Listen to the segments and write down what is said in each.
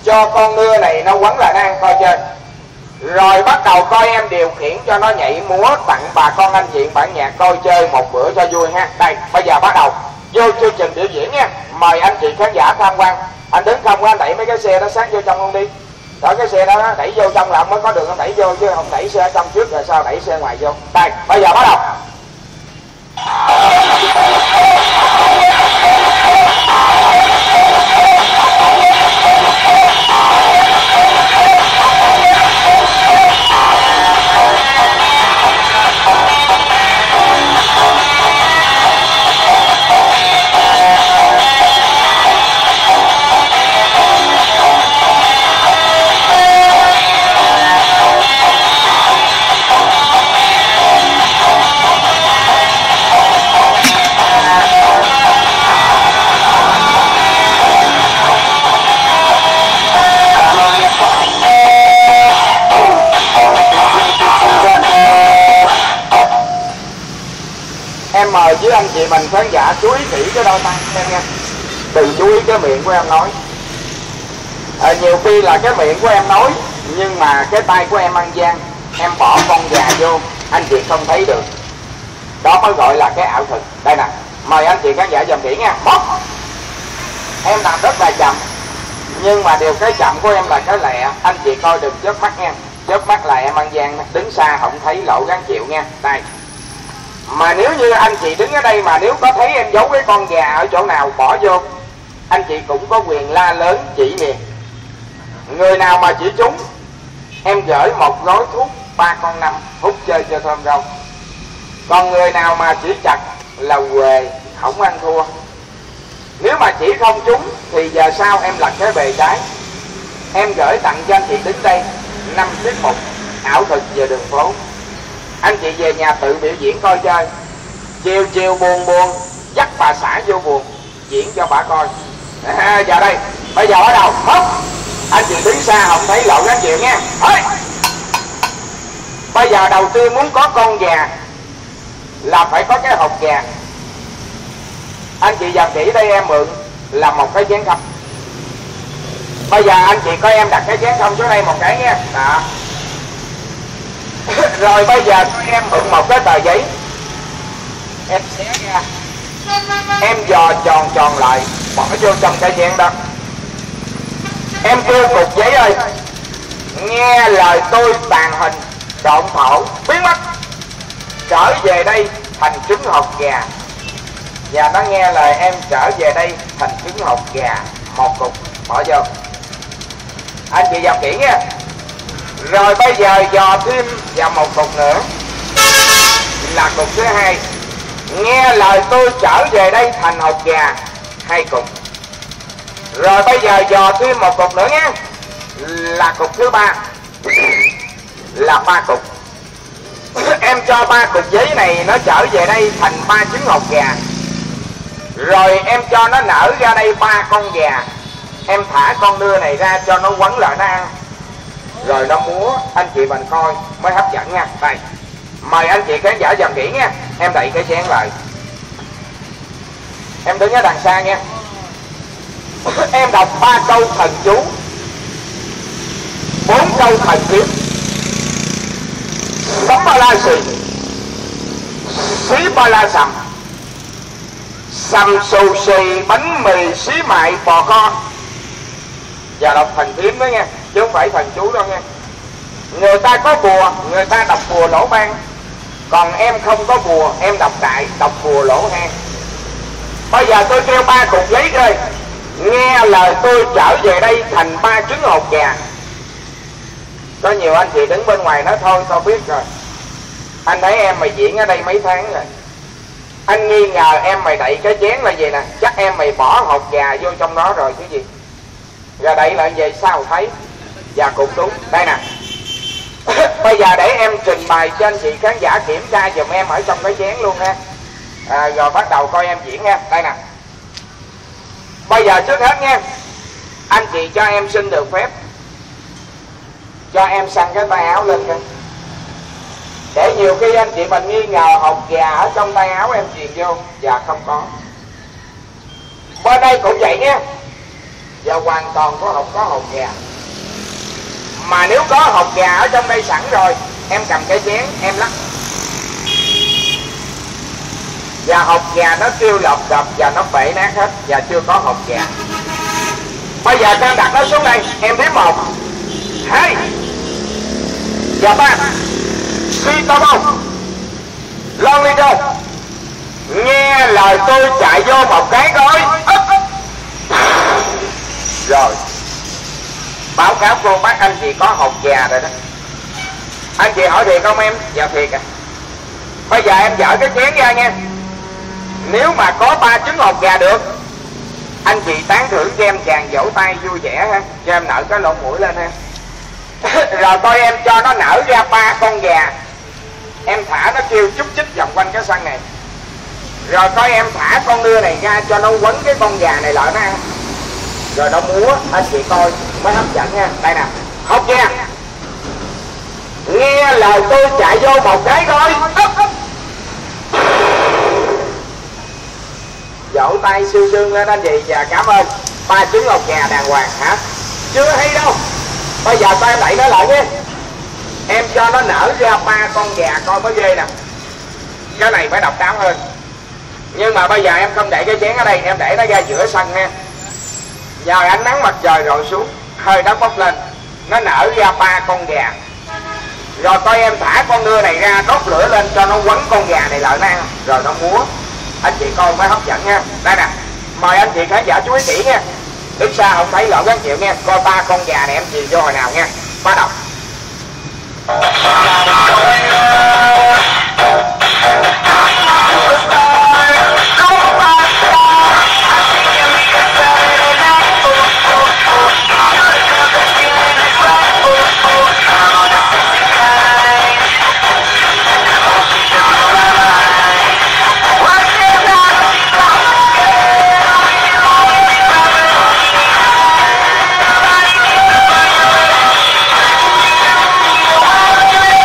cho con nưa này nó quấn lại đang coi chơi. Rồi bắt đầu coi em điều khiển cho nó nhảy múa tặng bà con anh chị bản nhạc coi chơi một bữa cho vui ha. Đây, bây giờ bắt đầu vô chương trình biểu diễn nha. Mời anh chị khán giả tham quan. Anh đứng không anh đẩy mấy cái xe đó sát vô trong luôn đi. Đó, cái xe đó đẩy vô trong là ông mới có đường ông đẩy vô, chứ không đẩy xe ở trong trước rồi sao đẩy xe ngoài vô. Đây, bây giờ bắt đầu. Em mời với anh chị mình khán giả chú ý kỹ cái đôi tay em nha. Đừng chú ý cái miệng của em nói. Nhiều khi là cái miệng của em nói nhưng mà cái tay của em ăn gian. Em bỏ con gà vô anh chị không thấy được. Đó mới gọi là cái ảo thực. Đây nè, mời anh chị khán giả dòm kỹ nha. Bóp. Em làm rất là chậm, nhưng mà điều cái chậm của em là cái lẹ. Anh chị coi đừng chớp mắt nha. Chớp mắt là em ăn gian, đứng xa không thấy lộ gắng chịu nha. Đây. Mà nếu như anh chị đứng ở đây mà nếu có thấy em giấu cái con gà ở chỗ nào bỏ vô, anh chị cũng có quyền la lớn chỉ miền. Người nào mà chỉ trúng, em gửi một gói thuốc 3 con 5 hút chơi cho thơm rau. Còn người nào mà chỉ chặt là quề, không ăn thua. Nếu mà chỉ không trúng thì giờ sau em lật cái bề trái. Em gửi tặng cho anh chị đứng đây 5 tiết mục ảo thực về đường phố. Anh chị về nhà tự biểu diễn coi chơi. Chiều chiều buồn buồn dắt bà xã vô buồn diễn cho bà coi. Giờ đây, bây giờ bắt đầu hop. Anh chị đứng xa không thấy lộ gắng chịu nha. Thôi. Bây giờ đầu tiên muốn có con gà là phải có cái hộp gà. Anh chị dòm kỹ đây em mượn là một cái chén không. Bây giờ anh chị coi em đặt cái chén không xuống đây một cái nha. Đó. Rồi bây giờ em mượn một cái tờ giấy. Em xé ra. Em dò tròn tròn lại, bỏ vô trong cái chén đó. Em kêu cục giấy ơi, nghe lời tôi tàn hình độn thổ biến mất, trở về đây thành trứng hột gà. Và nó nghe lời em trở về đây thành trứng hột gà. Một cục bỏ vô. Anh chị vào kỹ nha. Rồi bây giờ dò thêm vào một cục nữa là cục thứ hai. Nghe lời tôi trở về đây thành hột gà. 2 cục. Rồi bây giờ dò thêm một cục nữa nhé, là cục thứ 3 là 3 cục. Em cho 3 cục giấy này nó trở về đây thành 3 trứng hột gà. Rồi em cho nó nở ra đây 3 con gà. Em thả con nưa này ra cho nó quấn lại nó ăn. Rồi nó múa, anh chị mình coi mới hấp dẫn nha. Đây, mời anh chị khán giả dòm kỹ nha. Em đậy cái chén lại. Em đứng ở đằng xa nha. Em đọc 3 câu thần chú, 4 câu thần kiếm. Sấm ba la xì, xí ba la sầm, sầm xù xì bánh mì xí mại bò kho. Và đọc thần kiếm đó nha, chứ không phải thần chú đâu nha. Người ta có bùa, người ta đọc bùa lỗ ban. Còn em không có bùa, em đọc đại, đọc bùa lỗ hang. Bây giờ tôi kêu 3 cục giấy thôi. Nghe lời tôi trở về đây thành 3 trứng hột gà. Có nhiều anh chị đứng bên ngoài nói thôi tao biết rồi, anh thấy em mày diễn ở đây mấy tháng rồi, anh nghi ngờ em mày đậy cái chén là gì nè, chắc em mày bỏ hột gà vô trong đó rồi chứ gì. Ra đậy lại về sao thấy. Và cũng đúng. Đây nè. Bây giờ để em trình bày cho anh chị khán giả kiểm tra giùm em ở trong cái chén luôn ha. Rồi bắt đầu coi em diễn nha. Đây nè. Bây giờ trước hết nha, anh chị cho em xin được phép cho em xăng cái tay áo lên kìa. Để nhiều khi anh chị mình nghi ngờ hột gà ở trong tay áo em truyền vô và không có. Bên đây cũng vậy nha. và hoàn toàn có hột gà. Mà nếu có hột gà ở trong đây sẵn rồi, em cầm cái chén em lắc và hột gà nó kêu lọc đập và nó bể nát hết và chưa có hột gà. Bây giờ em đặt nó xuống đây, em đếm 1, 2 và 3. Khi tao không lon ly đâu, nghe lời tôi chạy vô một cái gói. Rồi báo cáo cô bác anh chị có hột gà rồi đó. Anh chị hỏi thiệt không em? Dạ thiệt à. Bây giờ em dở cái chén ra nha. Nếu mà có 3 trứng hột gà được, anh chị tán thưởng cho em chàng vỗ tay vui vẻ ha, cho em nở cái lỗ mũi lên ha. Rồi coi em cho nó nở ra 3 con gà, em thả nó kêu chúc chích vòng quanh cái sân này. Rồi coi em thả con nưa này ra cho nó quấn cái con gà này lại nó ăn. Rồi nó múa, anh chị coi mới hấp dẫn nha. Đây nè, hột gà, nghe lời tôi chạy vô một cái gói. Vỗ tay siêu dương lên anh chị và cảm ơn. 3 trứng hột gà đàng hoàng hả? Chưa hay đâu. Bây giờ coi em đẩy nó lại nhé. Em cho nó nở ra 3 con gà coi mới ghê nè. Cái này phải độc đáo hơn. Nhưng mà bây giờ em không để cái chén ở đây, em để nó ra giữa sân nha. Giờ ánh nắng mặt trời rồi xuống, hơi đất bốc lên, nó nở ra 3 con gà. Rồi coi em thả con nưa này ra, đốt lửa lên cho nó quấn con gà này lại nó ăn. Rồi nó múa, anh chị coi mới hấp dẫn nha. Đây nè, mời anh chị khán giả chú ý kỹ nha. Đứng xa không thấy lộn các chịu nha. Coi 3 con gà này em chìm vô hồi nào nha. Bắt đầu. Hãy subscribe cho kênh Ghiền Mì Gõ để không bỏ lỡ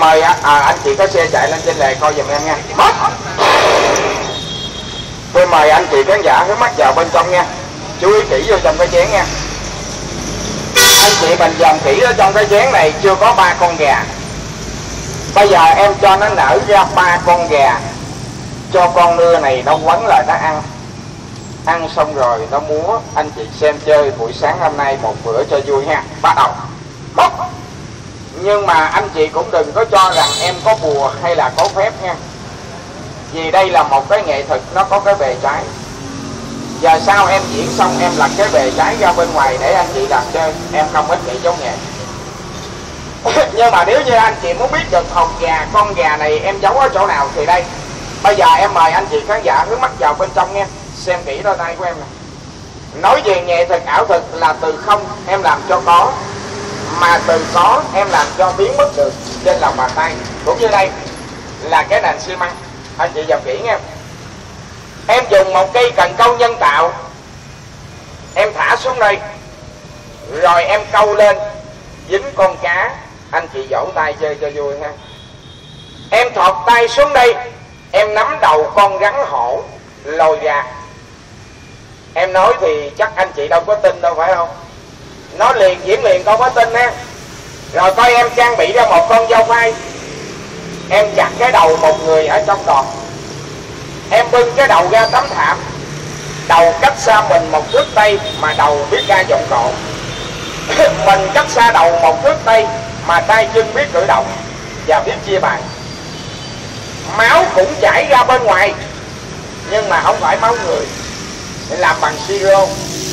mời anh chị có xe chạy lên trên lề coi giùm em nha. Tôi mời anh chị khán giả hướng mắt vào bên trong nha, chú ý kỹ vô trong cái chén nha. Anh chị mình dòm kỹ ở trong cái chén này chưa có 3 con gà. Bây giờ em cho nó nở ra 3 con gà, cho con nưa này nó quấn lại nó ăn. Ăn xong rồi nó múa, anh chị xem chơi buổi sáng hôm nay một bữa cho vui ha. Bắt đầu bóc. Nhưng mà anh chị cũng đừng có cho rằng em có bùa hay là có phép nha, vì đây là một cái nghệ thuật, nó có cái bề trái. Giờ sau em diễn xong em lật cái bề trái ra bên ngoài để anh chị làm chơi, em không ích kỷ giống nghệ. Nhưng mà nếu như anh chị muốn biết được hột gà, con gà này em giấu ở chỗ nào thì đây. Bây giờ em mời anh chị khán giả hướng mắt vào bên trong nha, xem kỹ đôi tay của em nè. Nói về nghệ thuật ảo thuật là từ không em làm cho có, mà từ có em làm cho biến mất được trên lòng bàn tay. Cũng như đây là cái nền xi măng, anh chị dòm kỹ nha. Em dùng một cây cần câu nhân tạo, em thả xuống đây, rồi em câu lên dính con cá, anh chị vỗ tay chơi cho vui ha. Em thọt tay xuống đây, em nắm đầu con rắn hổ lôi ra. Em nói thì chắc anh chị đâu có tin đâu phải không? Nói liền diễn liền đâu có tin ha. Rồi coi em trang bị ra một con dao phay, em chặt cái đầu một người ở trong đòn, em bưng cái đầu ra tấm thảm, đầu cách xa mình 1 thước tây mà đầu biết ra giọng cổ. Mình cách xa đầu 1 thước tây mà tay chân biết cử động và biết chia bài. Máu cũng chảy ra bên ngoài, nhưng mà không phải máu người, làm bằng siro.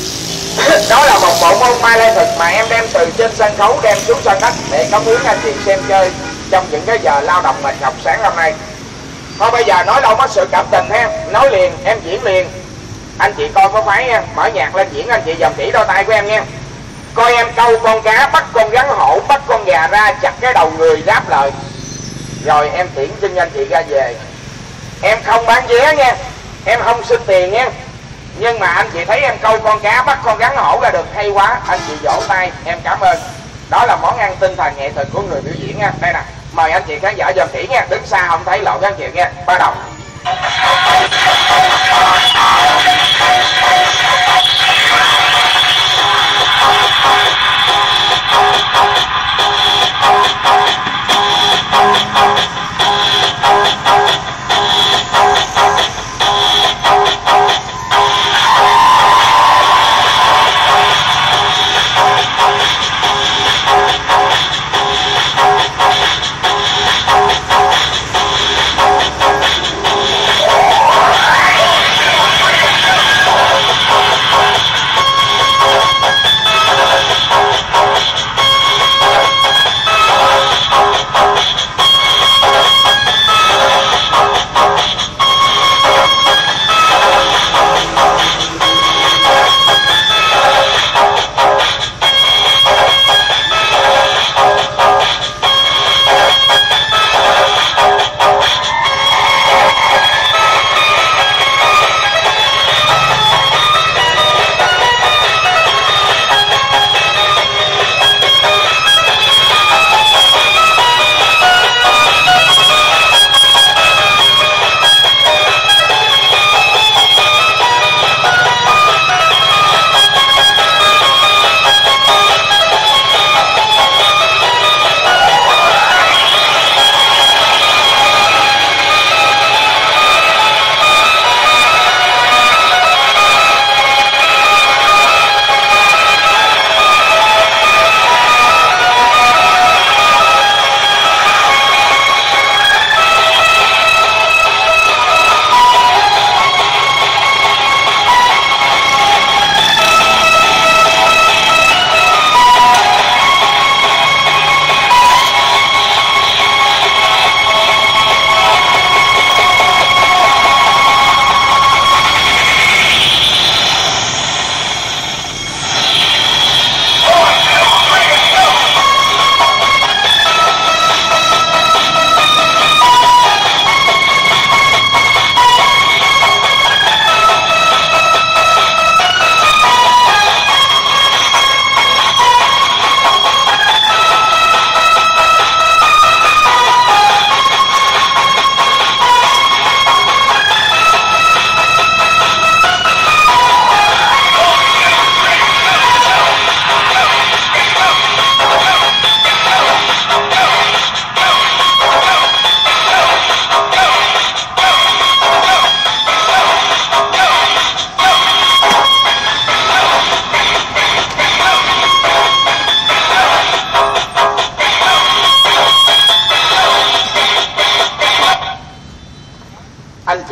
Đó là một bộ môn ma lê thực mà em đem từ trên sân khấu đem xuống sân đất để cống hiến anh chị xem chơi trong những cái giờ lao động mệt nhọc sáng hôm nay. Thôi bây giờ nói đâu mất sự cảm tình ha, nói liền em diễn liền. Anh chị coi có phải nha, mở nhạc lên diễn, anh chị dòm kỹ đôi tay của em nha. Coi em câu con cá, bắt con rắn hổ, bắt con gà ra, chặt cái đầu người đáp lời, rồi em tiễn chân anh chị ra về. Em không bán vé nha, em không xin tiền nha, nhưng mà anh chị thấy em câu con cá, bắt con rắn hổ ra được hay quá, anh chị vỗ tay em cảm ơn. Đó là món ăn tinh thần nghệ thuật của người biểu diễn nha. Đây nè, mời anh chị khán giả dòm kỹ nha, đứng xa không thấy lộ các anh chị nha. Bắt đầu.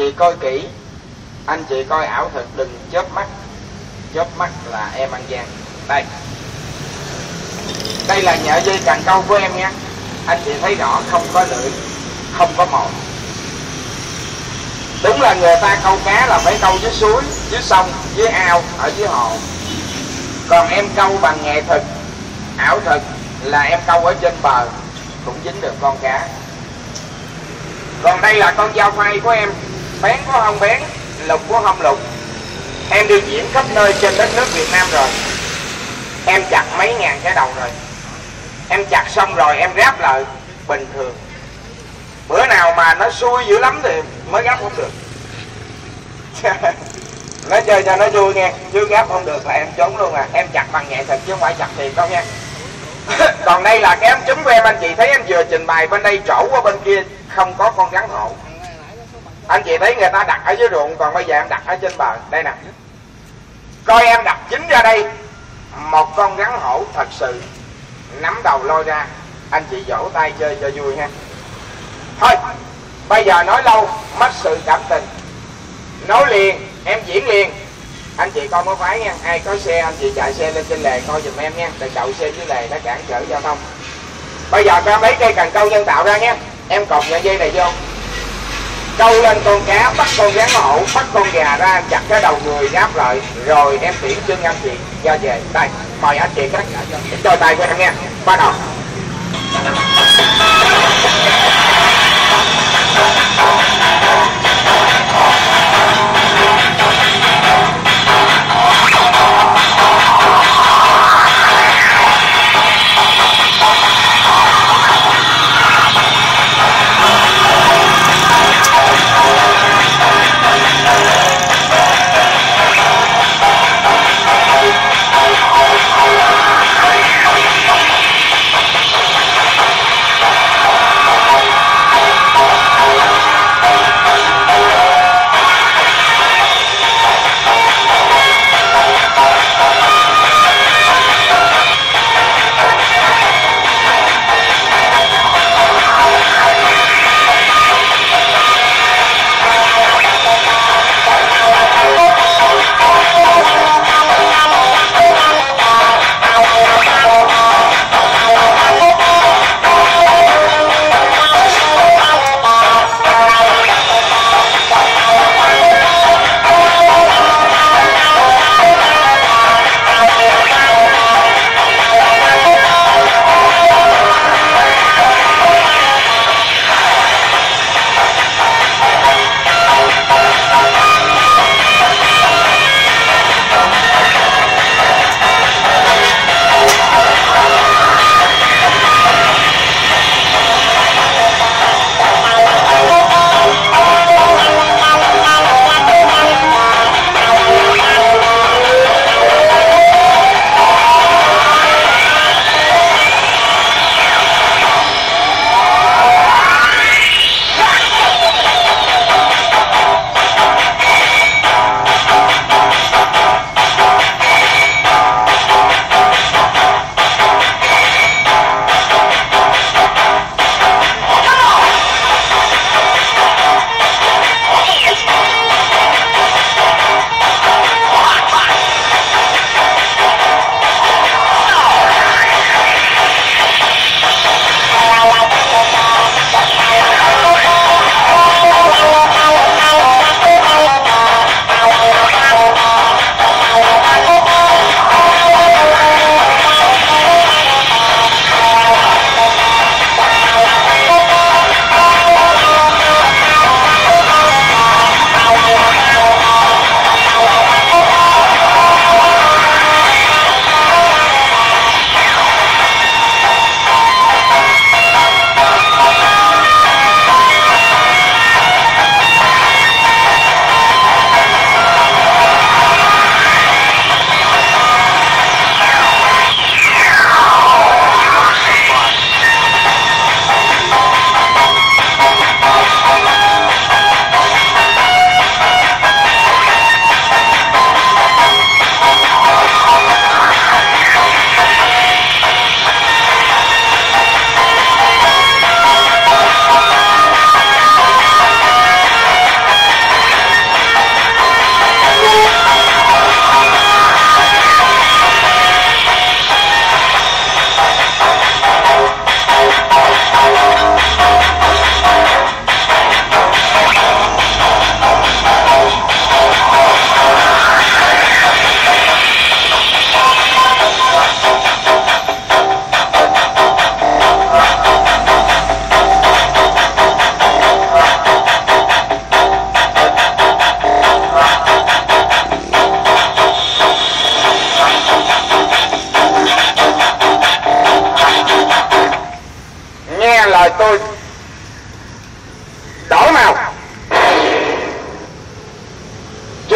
chị coi kỹ, anh chị coi ảo thực đừng chớp mắt. Chớp mắt là em ăn gian. Đây là nhợ dây càng câu của em nha. Anh chị thấy rõ không có lưỡi, không có mồi. Đúng là người ta câu cá là phải câu dưới suối, dưới sông, dưới ao, ở dưới hồ. Còn em câu bằng nghệ thực, ảo thực là em câu ở trên bờ cũng dính được con cá. Còn đây là con dao phay của em, bén có không bén, lục có không lục. Em đi diễn khắp nơi trên đất nước Việt Nam rồi, em chặt mấy ngàn cái đầu rồi. Em chặt xong rồi em ráp lại bình thường. Bữa nào mà nó xui dữ lắm thì mới gáp không được. Nói chơi cho nó vui nghe, chứ gáp không được là em trốn luôn à. Em chặt bằng nghệ thuật chứ không phải chặt thiệt đâu nha. Còn đây là cái ém trứng của em, anh chị thấy em vừa trình bày bên đây trổ qua bên kia không có con rắn hổ. Anh chị thấy người ta đặt ở dưới ruộng, còn bây giờ em đặt ở trên bờ. Đây nè, coi em đặt chính ra đây một con rắn hổ thật sự, nắm đầu lôi ra. Anh chị vỗ tay chơi cho vui ha. Thôi bây giờ nói lâu mất sự cảm tình, nói liền em diễn liền. Anh chị coi mới phái nha, ai có xe anh chị chạy xe lên trên lề coi giùm em nha, đừng đậu xe dưới lề nó cản trở giao thông. Bây giờ cho em lấy cây cần câu nhân tạo ra nhé. Em cột sợi dây này vô, câu lên con cá, bắt con rắn hổ, bắt con gà ra, chặt cái đầu người gáp lại, rồi em tiễn chân anh chị ra về. Đây, mời anh chị các cho tay của em nha. Bắt đầu.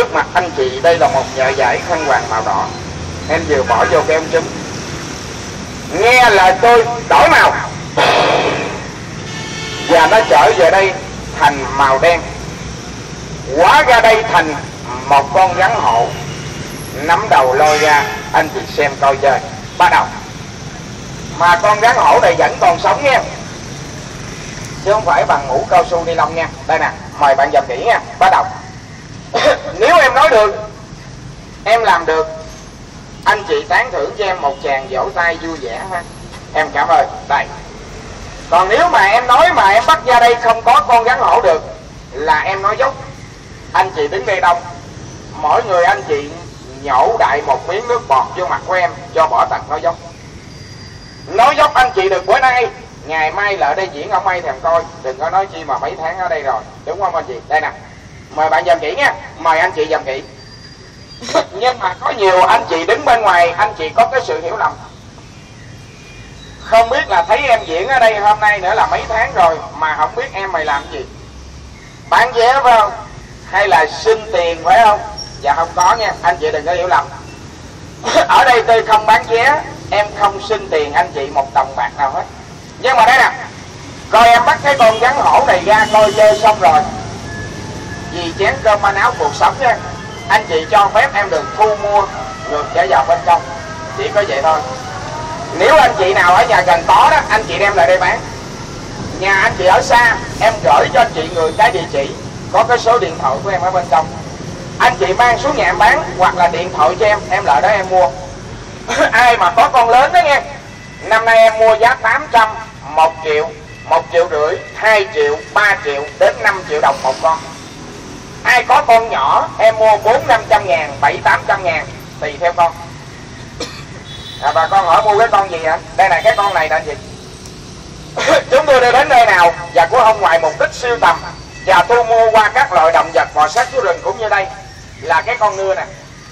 Trước mặt anh chị đây là một nhờ giải khăn hoàng màu đỏ. Em vừa bỏ vô cái ống trứng. Nghe lời tôi đổi màu, và nó trở về đây thành màu đen. Hóa ra đây thành một con rắn hổ. Nắm đầu lôi ra, anh chị xem coi chơi. Bắt đầu. Mà con rắn hổ này vẫn còn sống nha, chứ không phải bằng mũ cao su ni lông nha. Đây nè, mời bạn dòm kỹ nha. Bắt đầu. Nếu em nói được, em làm được, anh chị tán thưởng cho em một tràng vỗ tay vui vẻ ha. Em cảm ơn. Đây. Còn nếu mà em nói mà em bắt ra đây không có con rắn hổ được, là em nói dốc. Anh chị đứng đây đông, mỗi người anh chị nhổ đại một miếng nước bọt vô mặt của em, cho bỏ tật nói dốc. Nói dốc anh chị được bữa nay, ngày mai lại đây diễn không ai thèm coi. Đừng có nói chi mà mấy tháng ở đây rồi, đúng không anh chị? Đây nè, mời bạn dòm kỹ nha. Mời anh chị dòm kỹ. Nhưng mà có nhiều anh chị đứng bên ngoài, anh chị có cái sự hiểu lầm. Không biết là thấy em diễn ở đây hôm nay nữa là mấy tháng rồi, mà không biết em mày làm gì. Bán vé phải không? Hay là xin tiền phải không? Dạ không có nha, anh chị đừng có hiểu lầm. Ở đây tôi không bán vé, em không xin tiền anh chị một đồng bạc nào hết. Nhưng mà đây nè, coi em bắt cái con rắn hổ này ra coi chơi xong rồi, vì chén cơm manh áo cuộc sống nha, anh chị cho phép em được thu mua ngược trở vào bên trong. Chỉ có vậy thôi. Nếu anh chị nào ở nhà gần có đó, anh chị đem lại đây bán. Nhà anh chị ở xa, em gửi cho anh chị người cái địa chỉ, có cái số điện thoại của em ở bên trong. Anh chị mang xuống nhà em bán, hoặc là điện thoại cho em lại đó em mua. Ai mà có con lớn đó nghe, năm nay em mua giá 800, 1 triệu, 1,5 triệu, 2 triệu, 3 triệu đến 5 triệu đồng một con. Ai có con nhỏ em mua 400-500 ngàn, 700-800 ngàn tùy theo con. Bà con hỏi mua cái con gì hả? Đây là cái con này nè anh chị. Chúng tôi đi đến nơi nào và cũng không ngoài mục đích siêu tầm và thu mua qua các loại động vật bò sát thú rừng, cũng như đây là cái con nưa nè.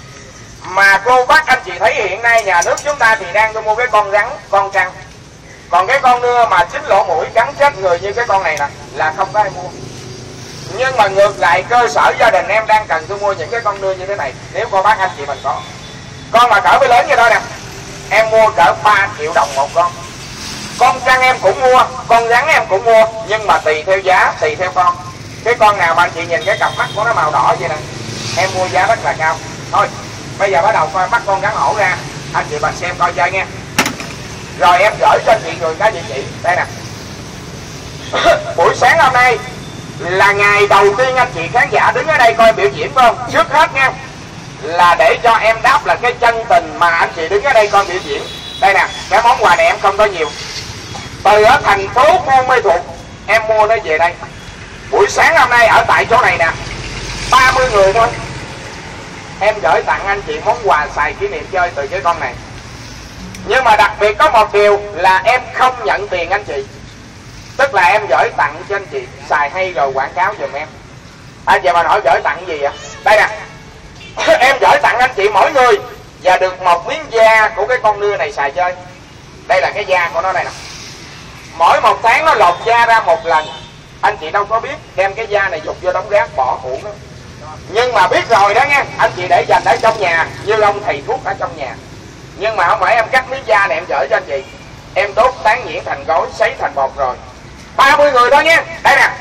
Mà cô bác anh chị thấy hiện nay nhà nước chúng ta thì đang thu mua cái con rắn, con trăng. Còn cái con nưa mà chín lỗ mũi cắn chết người như cái con này nè là không có ai mua. Nhưng mà ngược lại cơ sở gia đình em đang cần thu mua những cái con nưa như thế này. Nếu cô bác anh chị mình có con mà cỡ với lớn như đó nè, em mua cỡ 3 triệu đồng một con. Con trăng em cũng mua, con rắn em cũng mua, nhưng mà tùy theo giá, tùy theo con. Cái con nào mà anh chị nhìn cái cặp mắt của nó màu đỏ vậy nè, em mua giá rất là cao. Thôi bây giờ bắt đầu coi bắt con rắn hổ ra, anh chị bạn xem coi chơi nha. Rồi em gửi cho anh chị người cái địa chỉ. Đây nè. Buổi sáng hôm nay là ngày đầu tiên anh chị khán giả đứng ở đây coi biểu diễn phải không? Trước hết nha, là để cho em đáp là cái chân tình mà anh chị đứng ở đây coi biểu diễn. Đây nè, cái món quà này em không có nhiều. Từ ở thành phố Buôn Mê Thuột em mua nó về đây. Buổi sáng hôm nay ở tại chỗ này nè, 30 người thôi, em gửi tặng anh chị món quà xài kỷ niệm chơi từ cái con này. Nhưng mà đặc biệt có một điều là em không nhận tiền anh chị. Tức là em gửi tặng cho anh chị xài hay rồi quảng cáo giùm em. Anh chị mà hỏi gửi tặng gì ạ? Đây nè. Em gửi tặng anh chị mỗi người và được một miếng da của cái con nưa này xài chơi. Đây là cái da của nó đây nè. Mỗi một tháng nó lột da ra một lần. Anh chị đâu có biết đem cái da này dục vô đống rác bỏ hũ đó. Nhưng mà biết rồi đó nha, anh chị để dành ở trong nhà như ông thầy thuốc ở trong nhà. Nhưng mà không phải em cắt miếng da này em gửi cho anh chị, em đốt tán nhuyễn thành gói, sấy thành bột rồi. 30 người thôi nha. Đây nè,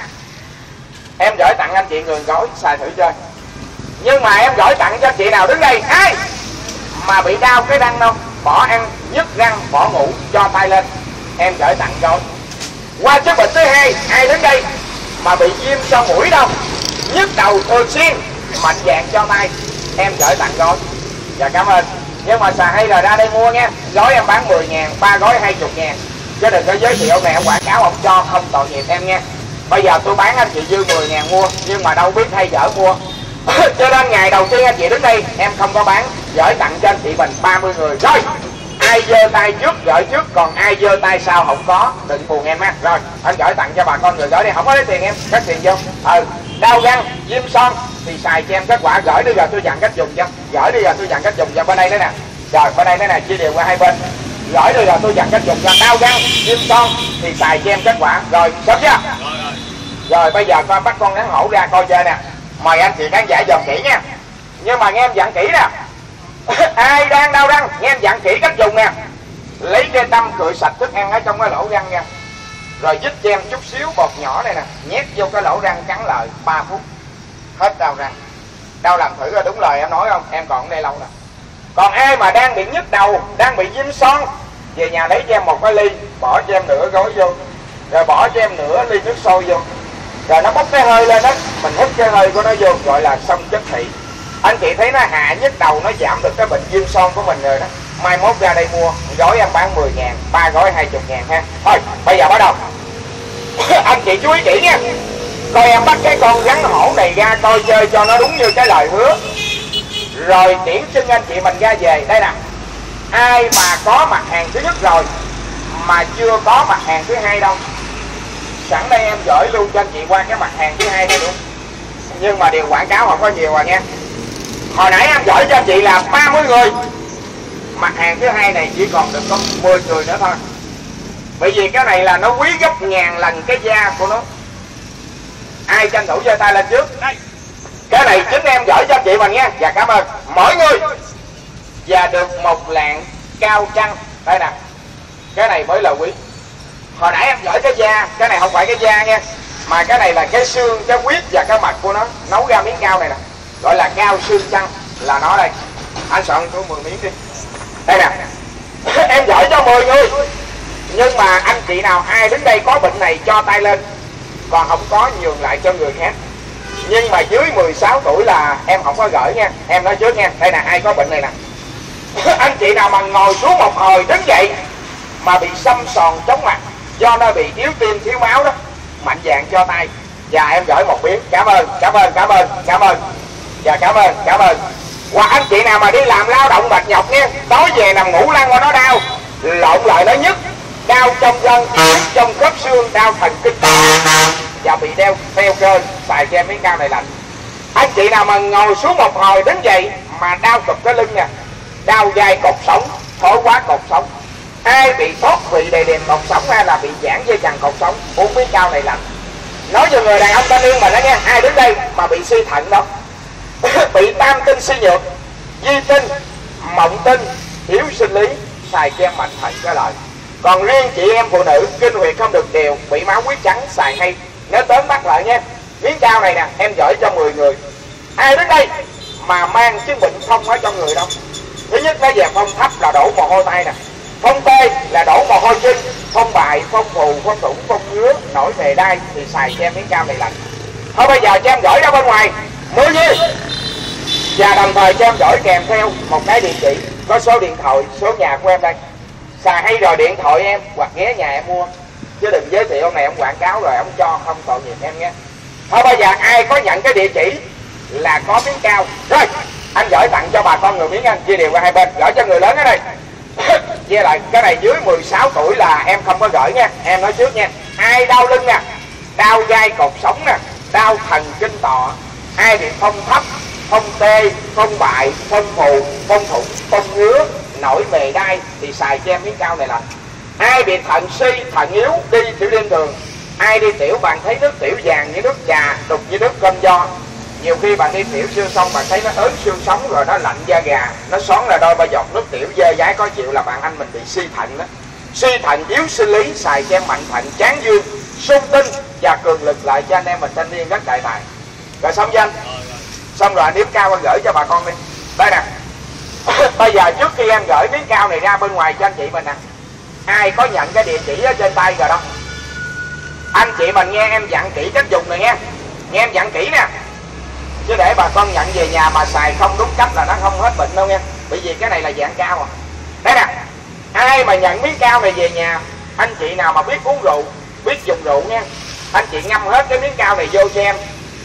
em gửi tặng anh chị người gói xài thử chơi. Nhưng mà em gửi tặng cho anh chị nào đứng đây ai mà bị đau cái răng đâu, bỏ ăn, nhức răng, bỏ ngủ, cho tay lên, em gửi tặng gói. Qua chứng bệnh thứ hai, ai đứng đây mà bị viêm son mũi đâu, nhức đầu thường xuyên, mạnh dạn cho tay, em gửi tặng gói. Dạ cảm ơn. Nhưng mà xài hay là ra đây mua nha. Gói em bán 10 ngàn, 3 gói 20 ngàn. Chứ đừng có giới thiệu ông này ông quảng cáo ông cho không tội nghiệp em nha. Bây giờ tôi bán anh chị dư 10 ngàn mua, nhưng mà đâu biết hay dở mua. Cho nên ngày đầu tiên anh chị đứng đây em không có bán, gửi tặng cho anh chị mình 30 người. Rồi ai giơ tay trước gửi trước, còn ai giơ tay sau không có, đừng buồn em á. Rồi anh gửi tặng cho bà con người gửi đi, không có lấy tiền em, cắt tiền vô. Đau răng, viêm son thì xài cho em kết quả, gửi đi rồi tôi dặn cách dùng cho. Gửi đi rồi tôi dặn cách dùng cho. Bên đây nữa nè. Rồi bên đây nữa nè, chia đều qua hai bên. Gửi đi rồi tôi dặn cách dùng cho. Đau răng, viêm son thì xài cho em kết quả. Rồi xong chưa? Rồi bây giờ coi bắt con rắn hổ ra coi chơi nè. Mời anh chị khán giả dòm kỹ nha. Nhưng mà nghe em dặn kỹ nè. Ai đang đau răng nghe em dặn kỹ cách dùng nè. Lấy cây tăm cựa sạch thức ăn ở trong cái lỗ răng nha, rồi dứt cho em chút xíu bột nhỏ này nè, nhét vô cái lỗ răng cắn lời 3 phút hết đau răng. Đau làm thử rồi đúng lời em nói không? Em còn ở đây lâu nè. Còn ai mà đang bị nhức đầu, đang bị viêm son, về nhà lấy cho em một cái ly, bỏ cho em nửa gói vô, rồi bỏ cho em nửa ly nước sôi vô, rồi nó bốc cái hơi lên đó, mình hút cái hơi của nó vô, gọi là xong chất thị. Anh chị thấy nó hạ nhức đầu, nó giảm được cái bệnh viêm son của mình rồi đó. Mai mốt ra đây mua gói em bán 10.000, 3 gói 20.000 ha. Thôi bây giờ bắt đầu. Anh chị chú ý kỹ nha. Coi em bắt cái con rắn hổ này ra coi chơi cho nó đúng như cái lời hứa, rồi điểm xin anh chị mình ra về. Đây nè, ai mà có mặt hàng thứ nhất rồi mà chưa có mặt hàng thứ hai đâu, sẵn đây em gửi luôn cho anh chị qua cái mặt hàng thứ hai này luôn. Nhưng mà điều quảng cáo không có nhiều rồi nha. Hồi nãy em gửi cho anh chị là 30 người, mặt hàng thứ hai này chỉ còn được có 10 người nữa thôi. Bởi vì cái này là nó quý gấp ngàn lần cái da của nó. Ai tranh thủ giơ tay lên trước. Đây, cái này chính em gửi cho anh chị mình nha. Và cảm ơn mỗi người. Và được một lạng cao trăng. Đây nè, cái này mới là quý. Hồi nãy em gửi cái da, cái này không phải cái da nha, mà cái này là cái xương, cái huyết và cái mặt của nó nấu ra miếng cao này nè, gọi là cao xương trăng, là nó đây. Anh soạn số 10 miếng đi. Đây nè. Em gửi cho 10 người. Nhưng mà anh chị nào ai đứng đây có bệnh này cho tay lên, còn không có nhường lại cho người khác. Nhưng mà dưới 16 tuổi là em không có gửi nha. Em nói trước nha. Đây nè, ai có bệnh này nè. Anh chị nào mà ngồi xuống một hồi đứng dậy mà bị xăm sòn chóng mặt do nó bị yếu tim thiếu máu đó, mạnh dạn cho tay. Và em gửi một miếng. Cảm ơn, cảm ơn, cảm ơn, cảm ơn. Và cảm ơn, cảm ơn. Hoặc anh chị nào mà đi làm lao động mệt nhọc nha, tối về nằm ngủ lăn qua nó đau, lộn lại nó nhức, đau trong gân, trong khớp xương, đau thần kinh và bị theo cơ, xài cho em miếng cao này lạnh. Anh chị nào mà ngồi xuống một hồi đứng dậy mà đau cực cái lưng nè, đau vai cột sống, thối quá cột sống, ai bị thoát vị đầy đệm cột sống hay là bị giãn dây chằng cột sống, uống miếng cao này lạnh. Nói cho người đàn ông thanh niên mà đó nha, ai đứng đây mà bị suy thận đâu, bị tam tinh suy nhược, di tinh, mộng tinh, thiếu sinh lý, xài kem mạnh thận cái lợi. Còn riêng chị em phụ nữ kinh nguyệt không được đều, bị máu huyết trắng, xài hay. Nhớ tóm tắt lại nha. Miếng cao này nè, em gửi cho 10 người. Ai đến đây mà mang chứng bệnh phong ở trong người đâu. Thứ nhất nó về phong thấp là đổ mồ hôi tay nè, phong tê là đổ mồ hôi chân, phong bại, phong phù, phong thủng, phong ngứa, nổi mề đai thì xài cho em miếng cao này lạnh. Thôi bây giờ cho em gửi ra bên ngoài 10 người. Và đồng thời cho em gửi kèm theo một cái địa chỉ, có số điện thoại, số nhà của em đây. Xài hay rồi điện thoại em hoặc ghé nhà em mua, chứ đừng giới thiệu ông này ông quảng cáo rồi ông cho không tội nghiệp em nhé. Thôi bây giờ ai có nhận cái địa chỉ là có miếng cao. Rồi anh gửi tặng cho bà con người miếng, anh chia đều qua hai bên, gửi cho người lớn ở đây. Chia lại cái này dưới 16 tuổi là em không có gửi nha. Em nói trước nha. Ai đau lưng nè, đau vai cột sống nè, đau thần kinh tọa, ai bị phong thấp, phong tê, phong bại, phong phù, phong thủng, phong ngứa, nổi mề đai thì xài cho em miếng cao này lạnh. Ai bị thận suy, thận yếu, đi tiểu đêm thường, ai đi tiểu bạn thấy nước tiểu vàng như nước trà, đục như nước cơm do. Nhiều khi bạn đi tiểu xương xong bạn thấy nó ớn xương sống rồi nó lạnh da gà, nó xoắn ra đôi ba giọt nước tiểu dơ dái khó chịu là bạn anh mình bị suy thận đó. Suy thận yếu sinh lý, xài cho em mạnh thận, chán dương, sung tinh và cường lực lại cho anh em mình thanh niên rất đại tài. Rồi xong chưa anh? Xong rồi anh điếm cao anh gửi cho bà con đi. Đây nè. Bây giờ trước khi em gửi miếng cao này ra bên ngoài cho anh chị mình nè, ai có nhận cái địa chỉ ở trên tay rồi đó, anh chị mình nghe em dặn kỹ cách dùng này nha. Nghe em dặn kỹ nè, chứ để bà con nhận về nhà mà xài không đúng cách là nó không hết bệnh đâu nha. Bởi vì cái này là dạng cao à. Đây nè, ai mà nhận miếng cao này về nhà, anh chị nào mà biết uống rượu, biết dùng rượu nha, anh chị ngâm hết cái miếng cao này vô cho em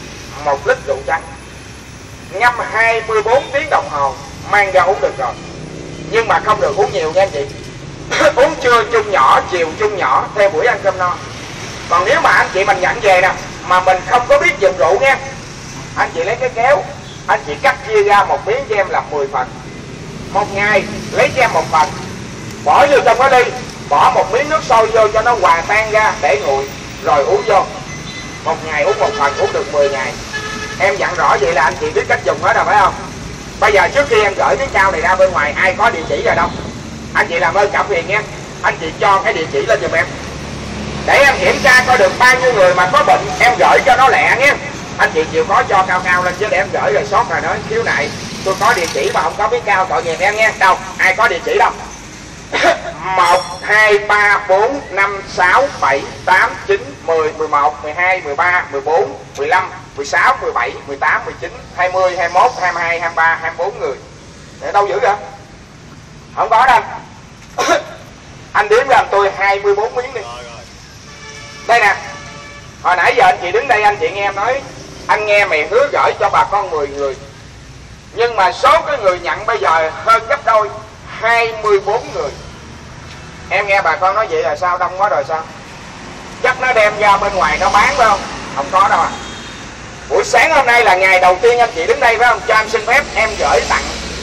1 lít rượu trắng, ngâm 24 tiếng đồng hồ mang ra uống được rồi. Nhưng mà không được uống nhiều nha anh chị. Uống trưa chung nhỏ, chiều chung nhỏ theo buổi ăn cơm no. Còn nếu mà anh chị mình nhận về nè mà mình không có biết dùng rượu nha, anh chị lấy cái kéo, anh chị cắt chia ra một miếng cho em làm 10 phần. Một ngày lấy cho em 1 phần, bỏ vô trong cái ly, bỏ một miếng nước sôi vô cho nó hòa tan ra để nguội, rồi uống vô. Một ngày uống 1 phần, uống được 10 ngày. Em dặn rõ vậy là anh chị biết cách dùng hết rồi phải không? Bây giờ trước khi em gửi cái cao này ra bên ngoài, ai có địa chỉ rồi đâu? Anh chị làm ơn cảm phiền nha, anh chị cho cái địa chỉ lên giùm em để em kiểm tra coi được bao nhiêu người mà có bệnh, em gửi cho nó lẹ nhé. Anh chị chịu khó cho cao lên chứ để em gửi rồi sót rồi nói khiếu nại tôi có địa chỉ mà không có biết cao tội nghiệp em nha. Đâu, ai có địa chỉ đâu? 1, 2, 3, 4, 5, 6, 7, 8, 9, 10, 11, 12, 13, 14, 15, 16, 17, 18, 19, 20, 21, 22, 23, 24 người. Để đâu dữ vậy? Không có đâu. Anh đếm ra tôi 24 miếng đi. Đây nè. Hồi nãy giờ anh chị đứng đây anh chị nghe em nói anh nghe mẹ hứa gửi cho bà con 10 người. Nhưng mà số cái người nhận bây giờ hơn gấp đôi, 24 người. Em nghe bà con nói vậy là sao, đông quá rồi sao? Chắc nó đem ra bên ngoài nó bán phải không? Không có đâu à. Buổi sáng hôm nay là ngày đầu tiên anh chị đứng đây phải không? Cho em xin phép em gửi tặng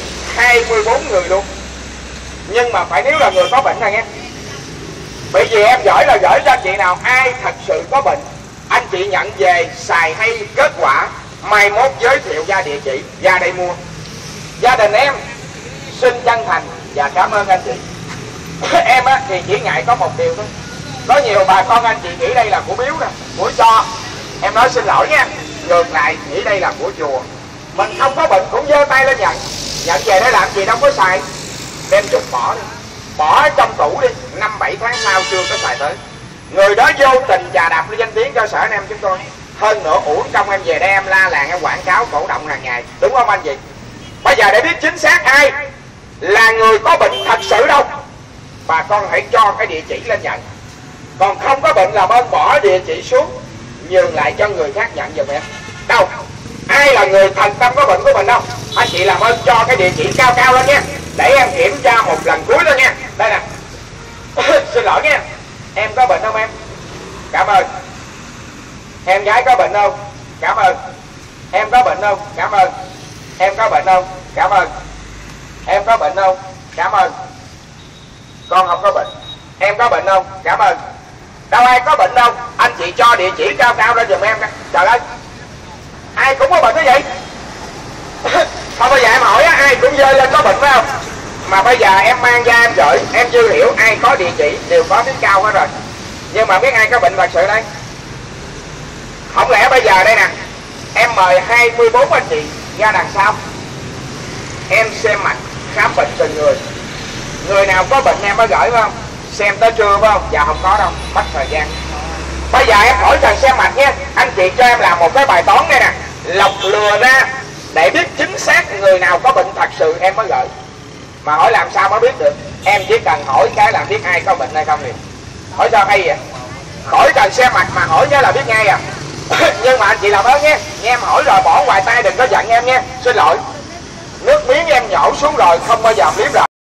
24 người luôn. Nhưng mà phải nếu là người có bệnh này nghe. Bởi vì em gửi là gửi cho anh chị nào ai thật sự có bệnh, anh chị nhận về xài hay kết quả mai mốt giới thiệu ra địa chỉ ra đây mua. Gia đình em xin chân thành và cảm ơn anh chị. Em á thì chỉ ngại có một điều thôi, có nhiều bà con anh chị nghĩ đây là của biếu nè, của cho. Em nói xin lỗi nha, ngược lại nghĩ đây là của chùa. Mình không có bệnh cũng giơ tay lên nhận về để làm gì, đâu có xài. Đem chụp bỏ đi, bỏ trong tủ đi, 5-7 tháng sau chưa có xài tới. Người đó vô tình chà đạp lên danh tiếng cơ sở anh em chúng tôi. Hơn nữa uổng công em về đây em la làng em quảng cáo cổ động hàng ngày, đúng không anh chị? Bây giờ để biết chính xác ai là người có bệnh thật sự đâu, bà con hãy cho cái địa chỉ lên nhận. Còn không có bệnh là ơn bỏ địa chỉ xuống, nhường lại cho người khác nhận giùm em. Đâu, ai là người thành tâm có bệnh của mình đâu? Anh chị làm ơn cho cái địa chỉ cao lên nha, để em kiểm tra một lần cuối thôi nha. Đây nè. Xin lỗi nha, em có bệnh không em? Cảm ơn. Em gái có bệnh không? Cảm ơn. Em có bệnh không? Cảm ơn. Em có bệnh không? Cảm ơn. Em có bệnh không? Cảm ơn. Con không có bệnh. Em có bệnh không? Cảm ơn. Đâu ai có bệnh đâu, anh chị cho địa chỉ cao lên giùm em. Trời ơi, ai cũng có bệnh cái vậy. Không, bây giờ em hỏi ai cũng dơ lên có bệnh phải không? Mà bây giờ em mang ra em gửi, em chưa hiểu ai có địa chỉ đều có biết cao hết rồi. Nhưng mà biết ai có bệnh thật sự đây? Không lẽ bây giờ đây nè, em mời 24 anh chị ra đằng sau, em xem mặt khám bệnh từng người. Người nào có bệnh em mới gửi phải không? Xem tới trưa phải không? Dạ không có đâu, mất thời gian. Bây giờ em hỏi cần xem mặt nha, anh chị cho em làm một cái bài toán đây nè, lọc lừa ra để biết chính xác người nào có bệnh thật sự em mới gửi. Mà hỏi làm sao mới biết được? Em chỉ cần hỏi cái là biết ai có bệnh hay không liền. Hỏi sao hay vậy? Khỏi cần xem mặt mà hỏi cái là biết ngay à. Nhưng mà anh chị làm ơn nhé, nghe em hỏi rồi bỏ ngoài tay đừng có giận em nha. Xin lỗi, nước miếng em nhổ xuống rồi không bao giờ liếm lại.